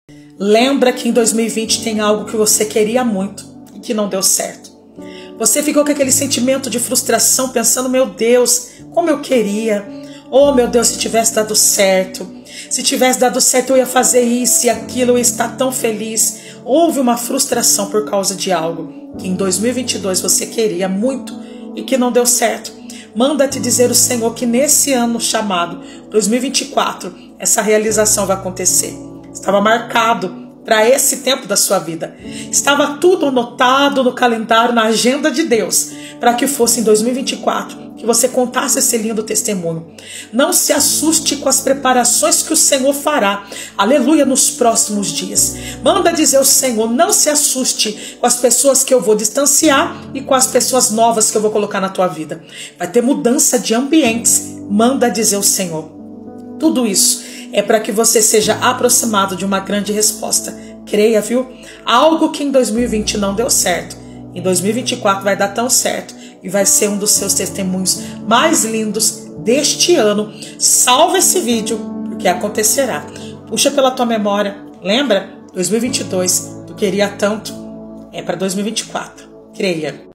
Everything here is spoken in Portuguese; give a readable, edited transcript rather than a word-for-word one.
Lembra que em 2020 tem algo que você queria muito e que não deu certo. Você ficou com aquele sentimento de frustração, pensando, meu Deus, como eu queria. Oh, meu Deus, se tivesse dado certo. Se tivesse dado certo, eu ia fazer isso e aquilo, eu ia estar tão feliz. Houve uma frustração por causa de algo que em 2022 você queria muito e que não deu certo. Manda te dizer o Senhor que nesse ano chamado 2024, essa realização vai acontecer. Estava marcado para esse tempo da sua vida. Estava tudo anotado no calendário, na agenda de Deus, para que fosse em 2024 que você contasse esse lindo testemunho. Não se assuste com as preparações que o Senhor fará, aleluia, nos próximos dias. Manda dizer ao Senhor, não se assuste com as pessoas que eu vou distanciar e com as pessoas novas que eu vou colocar na tua vida. Vai ter mudança de ambientes, manda dizer ao Senhor. Tudo isso é para que você seja aproximado de uma grande resposta. Creia, viu? Algo que em 2020 não deu certo, em 2024 vai dar tão certo e vai ser um dos seus testemunhos mais lindos deste ano. Salva esse vídeo, porque acontecerá. Puxa pela tua memória. Lembra? 2022, tu queria tanto. É para 2024. Creia.